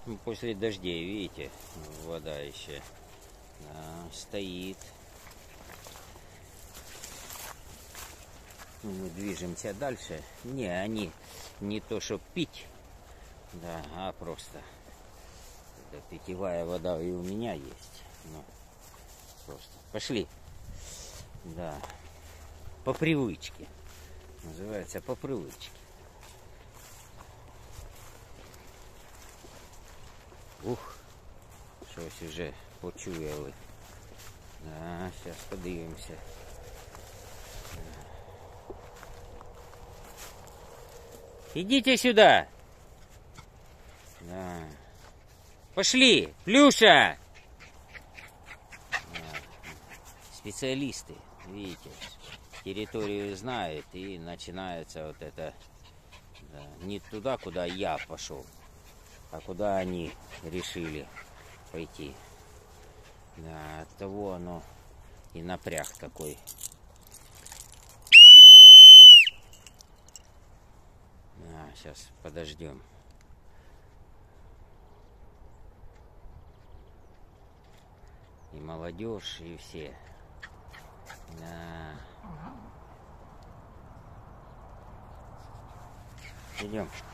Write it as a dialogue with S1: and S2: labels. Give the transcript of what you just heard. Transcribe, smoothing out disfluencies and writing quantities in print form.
S1: Ну, после дождей, видите, вода еще стоит. Мы движемся дальше. Не, они не то, что пить, да, а просто это питьевая вода и у меня есть. Ну, просто пошли. Да. По привычке. Называется по привычке. Ух, щось уже почуяли. Да, сейчас подивимося. Идите сюда. Да. Пошли, Плюша. Да. Специалисты, видите, территорию знают, и начинается вот это, да, не туда, куда я пошел, а куда они решили пойти. Да, от того оно и напряг такой. Да, сейчас подождем. И молодежь, и все. Да. Идем.